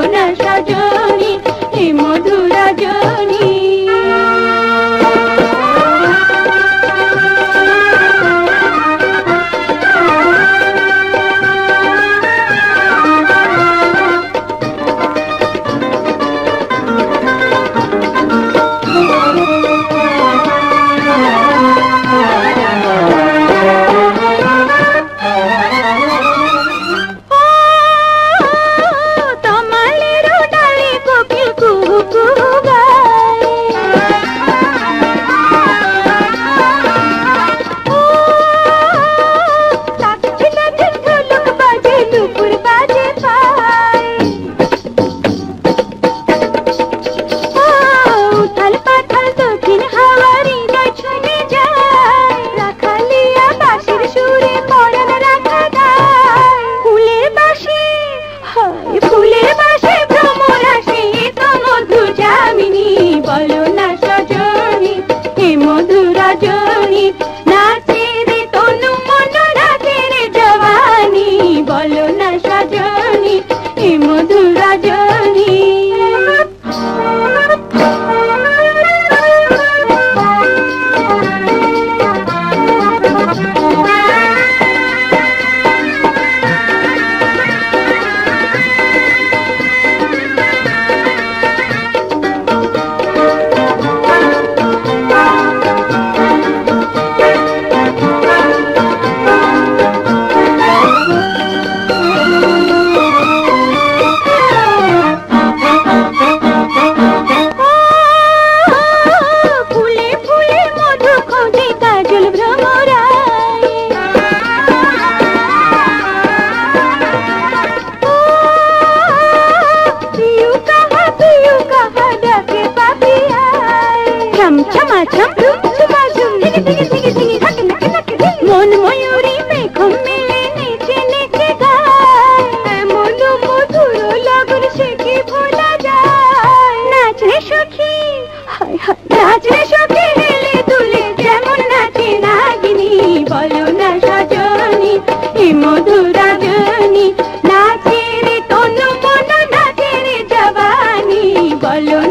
না সজনী এ মধুর রজনী। মন ময়ূরী মেঘ মেলে নেচে নেচে গায়, এমন মধুর লগন সে কি ভোলা যায়। নাচ রে সখী, হায় হায় নাচ রে সখী, হেলে দুলে যেমন নাচে নাগিনী। বলো না সজনী এ মধুর রজনী, নাচে রে তনু মন নাচে রে জবানী। বলো